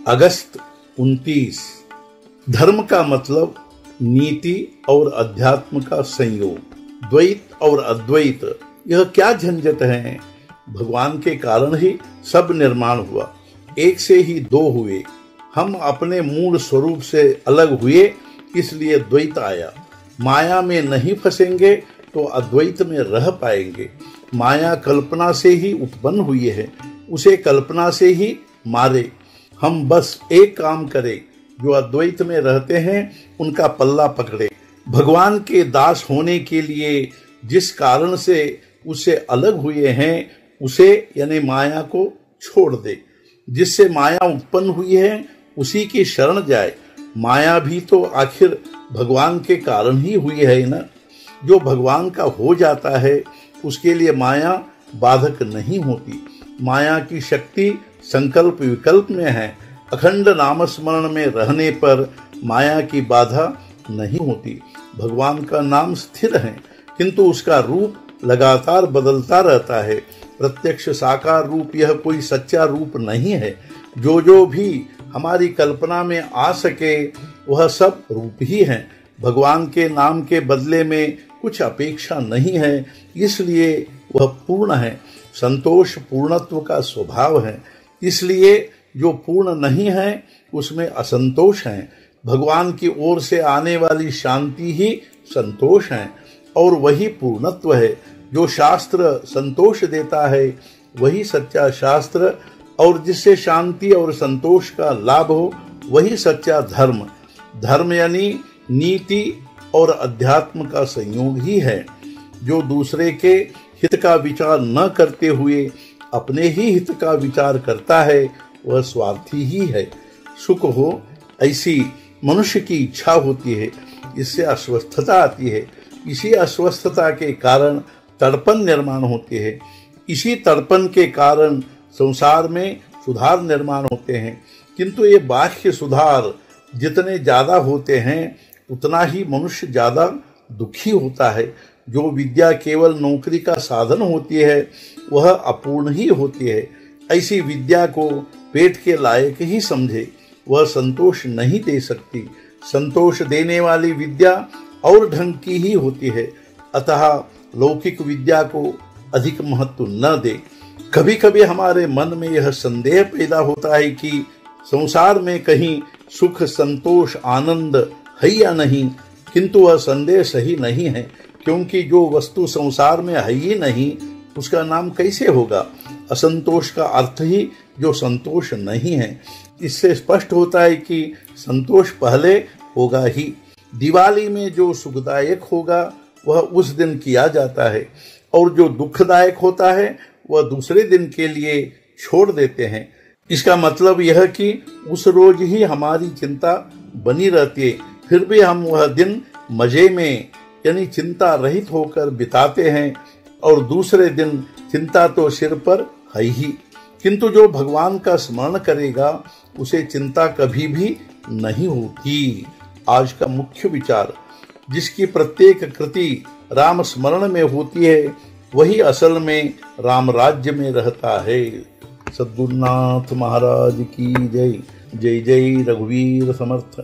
अगस्त 29। धर्म का मतलब नीति और अध्यात्म का संयोग। द्वैत और अद्वैत यह क्या झंझट है। भगवान के कारण ही सब निर्माण हुआ, एक से ही दो हुए। हम अपने मूल स्वरूप से अलग हुए, इसलिए द्वैत आया। माया में नहीं फंसेंगे तो अद्वैत में रह पाएंगे। माया कल्पना से ही उत्पन्न हुई है, उसे कल्पना से ही मारे। हम बस एक काम करें, जो अद्वैत में रहते हैं उनका पल्ला पकड़े। भगवान के दास होने के लिए जिस कारण से उसे अलग हुए हैं, उसे यानी माया को छोड़ दे। जिससे माया उत्पन्न हुई है उसी की शरण जाए। माया भी तो आखिर भगवान के कारण ही हुई है ना। जो भगवान का हो जाता है उसके लिए माया बाधक नहीं होती। माया की शक्ति संकल्प विकल्प में है। अखंड नाम स्मरण में रहने पर माया की बाधा नहीं होती। भगवान का नाम स्थिर है, किंतु उसका रूप लगातार बदलता रहता है। प्रत्यक्ष साकार रूप यह कोई सच्चा रूप नहीं है। जो भी हमारी कल्पना में आ सके वह सब रूप ही है। भगवान के नाम के बदले में कुछ अपेक्षा नहीं है, इसलिए वह पूर्ण है। संतोष पूर्णत्व का स्वभाव है, इसलिए जो पूर्ण नहीं है उसमें असंतोष है। भगवान की ओर से आने वाली शांति ही संतोष है और वही पूर्णत्व है। जो शास्त्र संतोष देता है वही सच्चा शास्त्र, और जिससे शांति और संतोष का लाभ हो वही सच्चा धर्म। धर्म यानी नीति और अध्यात्म का संयोग ही है। जो दूसरे के हित का विचार न करते हुए अपने ही हित का विचार करता है वह स्वार्थी ही है। सुख हो ऐसी मनुष्य की इच्छा होती है, इससे अस्वस्थता आती है। इसी अस्वस्थता के कारण तड़पन निर्माण होती है। इसी तड़पन के कारण संसार में सुधार निर्माण होते हैं। किंतु ये बाह्य सुधार जितने ज्यादा होते हैं उतना ही मनुष्य ज्यादा दुखी होता है। जो विद्या केवल नौकरी का साधन होती है वह अपूर्ण ही होती है। ऐसी विद्या को पेट के लायक ही समझे, वह संतोष नहीं दे सकती। संतोष देने वाली विद्या और ढंग की ही होती है, अतः लौकिक विद्या को अधिक महत्व न दे। कभी कभी हमारे मन में यह संदेह पैदा होता है कि संसार में कहीं सुख संतोष आनंद है या नहीं, किंतु वह संदेह सही नहीं है, क्योंकि जो वस्तु संसार में है ही नहीं उसका नाम कैसे होगा। असंतोष का अर्थ ही जो संतोष नहीं है। इससे स्पष्ट होता है कि संतोष पहले होगा ही। दिवाली में जो सुखदायक होगा वह उस दिन किया जाता है, और जो दुखदायक होता है वह दूसरे दिन के लिए छोड़ देते हैं। इसका मतलब यह कि उस रोज ही हमारी चिंता बनी रहती है, फिर भी हम वह दिन मजे में यानी चिंता रहित होकर बिताते हैं, और दूसरे दिन चिंता तो सिर पर है ही। किंतु जो भगवान का स्मरण करेगा उसे चिंता कभी भी नहीं होती। आज का मुख्य विचार, जिसकी प्रत्येक कृति राम स्मरण में होती है वही असल में राम राज्य में रहता है। सद्गुरुनाथ महाराज की जय। जय जय रघुवीर समर्थ।